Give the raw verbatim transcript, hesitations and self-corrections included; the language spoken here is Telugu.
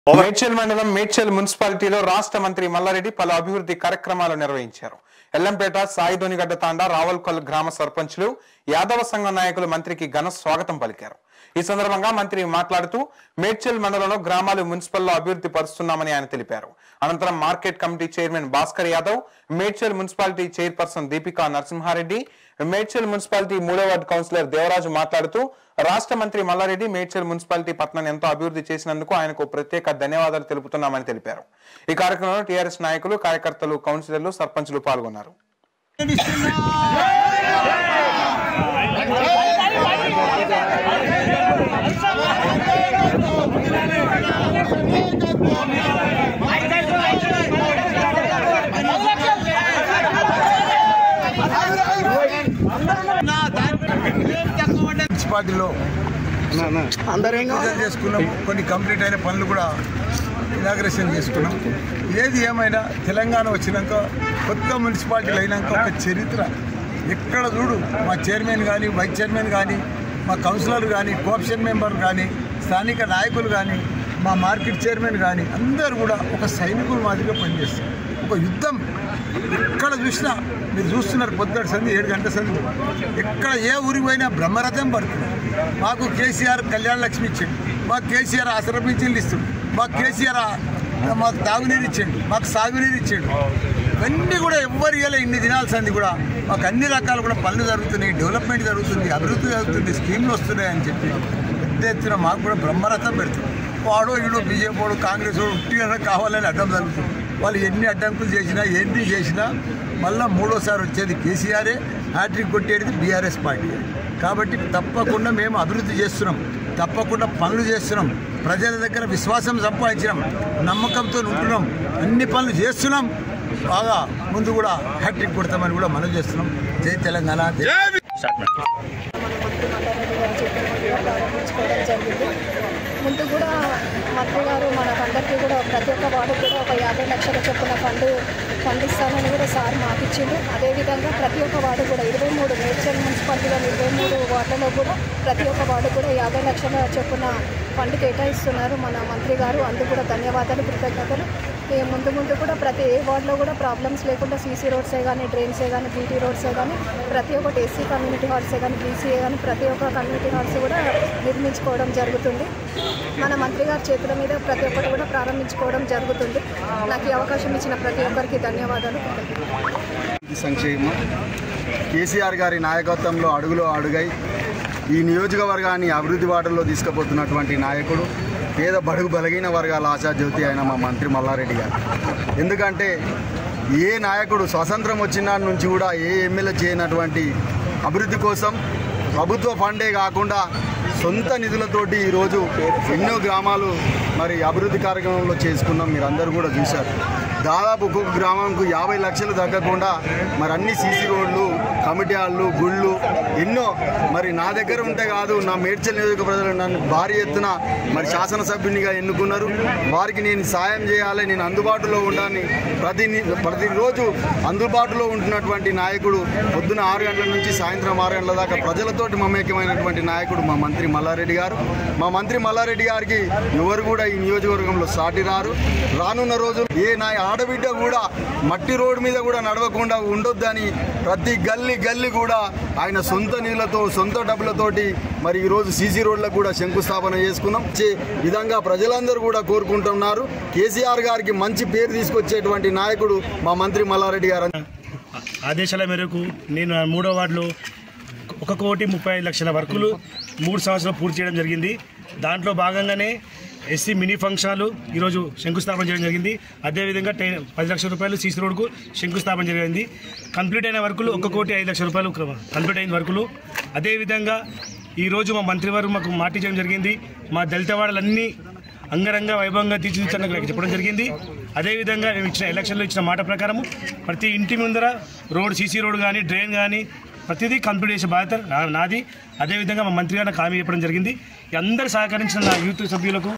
మేడ్చల్ మండలం మేడ్చల్ మున్సిపాలిటీలో రాష్ట్ర మంత్రి మల్లారెడ్డి పలు అభివృద్ధి కార్యక్రమాలు నిర్వహించారు. ఎల్లంపేట, సాయిధోనిగడ్డ తాండా, రావల్కొల్ గ్రామ సర్పంచులు, యాదవ సంఘ నాయకులు మంత్రికి ఘన స్వాగతం పలికారు. ఈ సందర్భంగా మంత్రి మాట్లాడుతూ మేడ్చల్ మండలంలో గ్రామాలు మున్సిపల్లో అభివృద్ధి పరుస్తున్నామని ఆయన తెలిపారు. అనంతరం market committee chairman Bhaskar Yadav, Medchal municipality chairperson Deepika Narasimha Reddy, Medchal municipality మూడో వార్డు కౌన్సిలర్ దేవరాజు మాట్లాడుతూ రాష్ట్ర మంత్రి మల్లారెడ్డి మేడ్చల్ మున్సిపాలిటీ పట్టణాన్ని ఎంతో అభివృద్ధి చేసినందుకు ఆయనకు ప్రత్యేక ధన్యవాదాలు తెలుపుతున్నామని తెలిపారు. ఈ కార్యక్రమంలో టీఆర్ఎస్ నాయకులు, కార్యకర్తలు, కౌన్సిలర్లు, సర్పంచులు పాల్గొన్నారు. మున్సిపాలిటీలో అందరం చేసుకున్నాం. కొన్ని కంప్లీట్ అయిన పనులు కూడా ఇనాగ్రేషన్ చేసుకున్నాం. ఏది ఏమైనా తెలంగాణ వచ్చినాక కొత్త మున్సిపాలిటీలు అయినాక ఒక చరిత్ర ఎక్కడ చూడు మా చైర్మన్ కానీ, వైస్ చైర్మన్ కానీ, మా కౌన్సిలర్ కానీ, కోఆప్షన్ మెంబర్ కానీ, స్థానిక నాయకులు కానీ, మా మార్కెట్ చైర్మన్ కానీ అందరూ కూడా ఒక సైనికుల మాదిరిగా పనిచేస్తారు. ఒక యుద్ధం ఎక్కడ చూసినా మీరు చూస్తున్నారు. పొద్దుటి సంధి ఏడు గంటల సంధి ఎక్కడ ఏ ఊరికి పోయినా బ్రహ్మరథం పడుతుంది. మాకు కేసీఆర్ కళ్యాణ లక్ష్మి ఇచ్చిండు, మాకు కేసీఆర్ ఆసరా పింఛన్లు ఇస్తుండు, మాకు కేసీఆర్ మాకు తాగునీరు ఇచ్చిండు, మాకు సాగునీరు ఇచ్చిండు. ఇవన్నీ కూడా ఎవ్వరు ఇవ్వలే. ఇన్ని దినాల సంది కూడా మాకు అన్ని రకాలు కూడా పనులు జరుగుతున్నాయి, డెవలప్మెంట్ జరుగుతుంది, అభివృద్ధి జరుగుతుంది, స్కీమ్లు వస్తున్నాయి అని చెప్పి పెద్ద ఎత్తున మాకు కూడా బ్రహ్మరథం పెడుతుంది. వాడో ఈడో బీజేపీ వాడు, కాంగ్రెస్ వాడు ఉట్టిగా కావాలని అడ్డం జరుగుతుంది. వాళ్ళు ఎన్ని అడ్డంకులు చేసినా, ఎన్ని చేసినా మళ్ళీ మూడోసారి వచ్చేది కేసీఆరే, హ్యాట్రిక్ కొట్టేది బీఆర్ఎస్ పార్టీ. కాబట్టి తప్పకుండా మేము అభివృద్ధి చేస్తున్నాం, తప్పకుండా పనులు చేస్తున్నాం, ప్రజల దగ్గర విశ్వాసం సంపాదించినాం, నమ్మకంతో ఉంటున్నాం, అన్ని పనులు చేస్తున్నాం. బాగా ముందు కూడా హ్యాట్రిక్ కొడతామని కూడా మనం చేస్తున్నాం. జై తెలంగాణ. ముందు కూడా మంత్రి గారు మనకందరికీ కూడా ప్రతి ఒక్క వార్డు కూడా ఒక యాభై లక్షల చొప్పున ఫండ్ ఫండ్ ఇస్తామని కూడా సార్ మాకిచ్చిండు. అదేవిధంగా ప్రతి ఒక్క వార్డు కూడా ఇరవై మూడు మేడ్చల్ మున్సిపాలిటీలో ఇరవై మూడు వార్డులలో కూడా ప్రతి ఒక్క వార్డు కూడా యాభై లక్షల చొప్పున ఫండ్ కేటాయిస్తున్నారు మన మంత్రి గారు. అందుకు కూడా ధన్యవాదాలు, కృతజ్ఞతలు. ముందు ముందు కూడా ప్రతి ఏ వార్డులో కూడా ప్రాబ్లమ్స్ లేకుండా సీసీ రోడ్సే కానీ, డ్రైన్సే కానీ, బీటీ రోడ్సే కానీ, ప్రతి ఒక్కటి ఎస్సీ కమ్యూనిటీ హాల్సే కానీ, బీసీఏ కానీ ప్రతి ఒక్క కమ్యూనిటీ హాల్స్ కూడా నిర్మించుకోవడం జరుగుతుంది. మన మంత్రి గారి చేతుల మీద ప్రతి ఒక్కటి కూడా ప్రారంభించుకోవడం జరుగుతుంది. నాకు ఈ అవకాశం ఇచ్చిన ప్రతి ఒక్కరికి ధన్యవాదాలు. సంక్షేమం కేసీఆర్ గారి నాయకత్వంలో అడుగులో అడుగై ఈ నియోజకవర్గాన్ని అభివృద్ధి బాటలో తీసుకుపోతున్నటువంటి నాయకుడు, పేద బడుగు బలహీన వర్గాల ఆశాజ్యోతి అయిన మా మంత్రి మల్లారెడ్డి గారు. ఎందుకంటే ఏ నాయకుడు స్వాతంత్రం వచ్చిన నుంచి కూడా ఏ ఎమ్మెల్యే చేయనటువంటి అభివృద్ధి కోసం ప్రభుత్వ ఫండే కాకుండా సొంత నిధులతోటి ఈరోజు ఎన్నో గ్రామాలు మరి అభివృద్ధి కార్యక్రమంలో చేసుకున్నాం. మీరు అందరూ కూడా చూశారు. దాదాపు ఒక్కొక్క గ్రామంకు యాభై లక్షలు తగ్గకుండా మరి అన్ని సీసీ రోడ్లు, కమిటీ హాళ్ళు, గుళ్ళు ఎన్నో మరి నా దగ్గర ఉంటే కాదు, నా మేడ్చల్ నియోజక ప్రజలు నన్ను భారీ ఎత్తున మరి శాసనసభ్యునిగా ఎన్నుకున్నారు. వారికి నేను సాయం చేయాలి, నేను అందుబాటులో ఉండాలని ప్రతి ప్రతిరోజు అందుబాటులో ఉంటున్నటువంటి నాయకుడు. పొద్దున ఆరు గంటల నుంచి సాయంత్రం ఆరు గంటల దాకా ప్రజలతోటి మమేకమైనటువంటి నాయకుడు మా మంత్రి మల్లారెడ్డి గారు. మా మంత్రి మల్లారెడ్డి గారికి ఎవరు కూడా ఈ నియోజకవర్గంలో సాటి రారు. రానున్న రోజు ఏ నా ఆడబిడ్డ కూడా మట్టి రోడ్డు మీద కూడా నడవకుండా ఉండొద్దని ప్రతి గల్లీ గల్లీ కూడా ఆయన సొంత నిధులతో, సొంత డబ్బులతోటి మరి ఈరోజు సీసీ రోడ్లకు కూడా శంకుస్థాపన చేసుకున్నాం. విధంగా ప్రజలందరూ కూడా కోరుకుంటున్నారు. కేసీఆర్ గారికి మంచి పేరు తీసుకొచ్చేటువంటి నాయకుడు మా మంత్రి మల్లారెడ్డి గారు. ఆదేశాల మేరకు నేను మూడో వార్డులో ఒక కోటి ముప్పై ఐదు లక్షల వర్కులు మూడు సంవత్సరాలు పూర్తి చేయడం జరిగింది. దాంట్లో భాగంగానే ఎస్సీ మినీ ఫంక్షన్లు ఈరోజు శంకుస్థాపన చేయడం జరిగింది. అదేవిధంగా టెన్ పది లక్షల రూపాయలు సీసీ రోడ్కు శంకుస్థాపన జరిగింది. కంప్లీట్ అయిన వర్కులు ఒక కోటి ఐదు లక్షల రూపాయలు కంప్లీట్ అయిన వర్కులు. అదేవిధంగా ఈరోజు మా మంత్రివారు మాకు మాట ఇవ్వడం జరిగింది. మా దళిత వాడలన్నీ అంగరంగ వైభవంగా తీర్చిదిద్దాలని చెప్పడం జరిగింది. అదేవిధంగా మేము ఇచ్చిన ఎలక్షన్లో ఇచ్చిన మాట ప్రకారం ప్రతి ఇంటి ముందర రోడ్, సీసీ రోడ్ కానీ, డ్రైన్ కానీ ప్రతిదీ కంప్లీట్ చేసే బాధ్యత నాది. అదేవిధంగా మా మంత్రి గారికి హామీ చెప్పడం జరిగింది. అందరూ సహకరించిన నా యూత్ సభ్యులకు